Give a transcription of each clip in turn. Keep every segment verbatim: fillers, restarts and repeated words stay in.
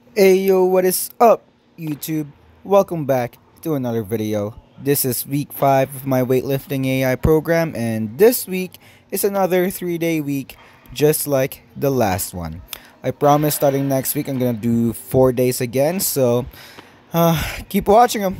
Hey yo, what is up, YouTube? Welcome back to another video. This is week five of my weightlifting A I program, and this week is another three day week, just like the last one. I promise starting next week I'm gonna do four days again, so uh, keep watching them.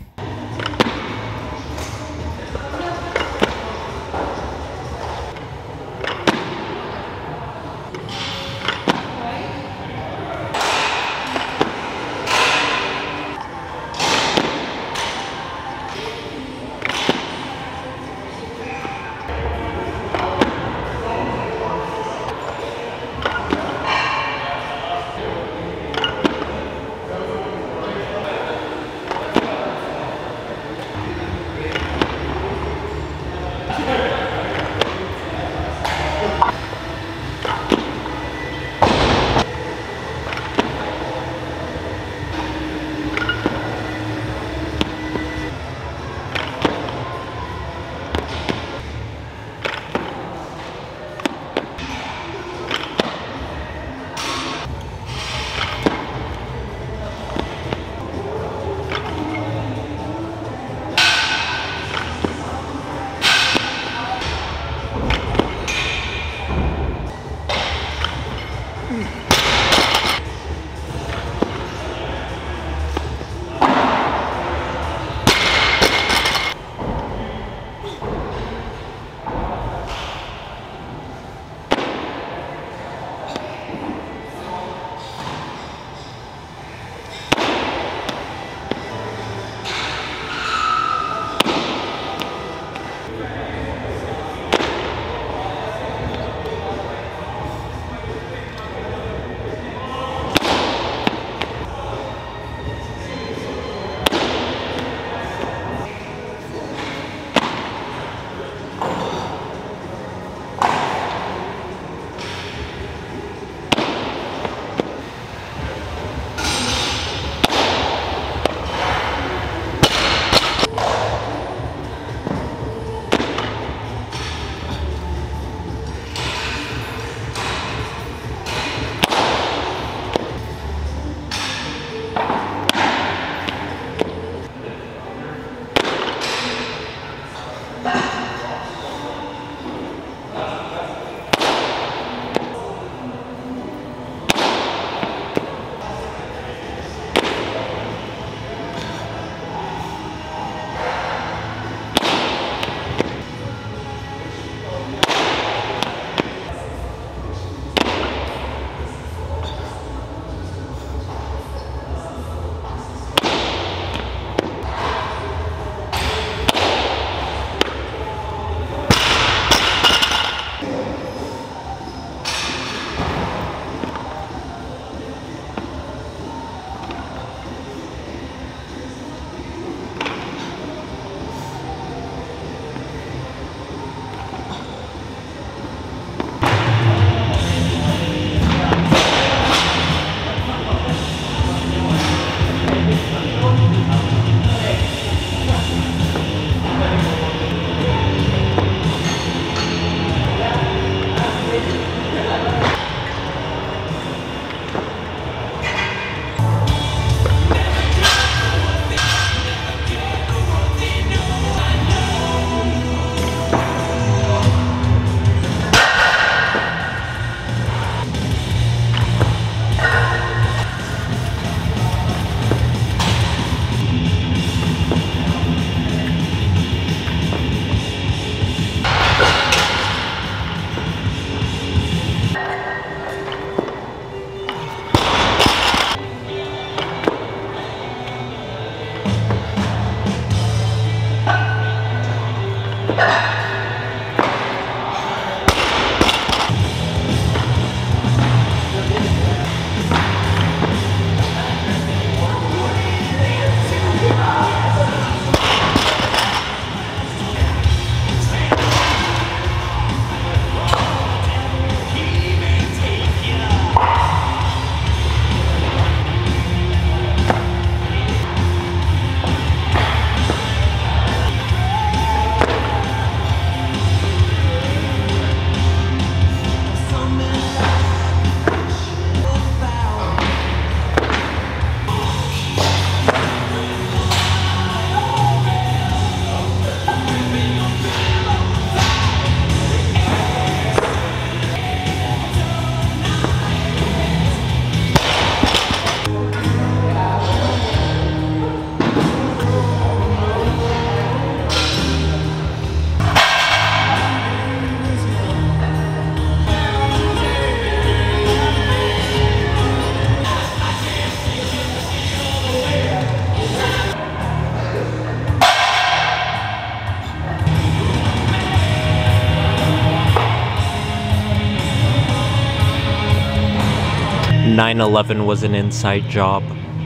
nine eleven was an inside job.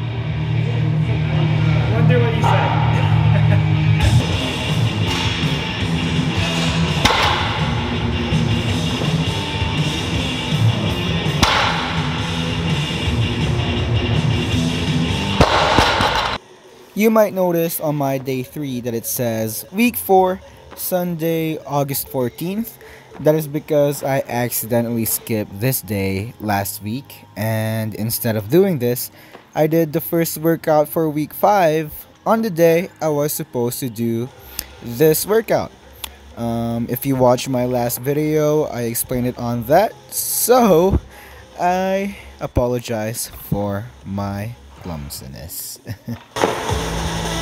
Wonder what you said. You might notice on my day three that it says week four, Sunday, August fourteenth. That is because I accidentally skipped this day last week, and instead of doing this, I did the first workout for week five on the day I was supposed to do this workout. Um, if you watch my last video, I explained it on that, so I apologize for my clumsiness.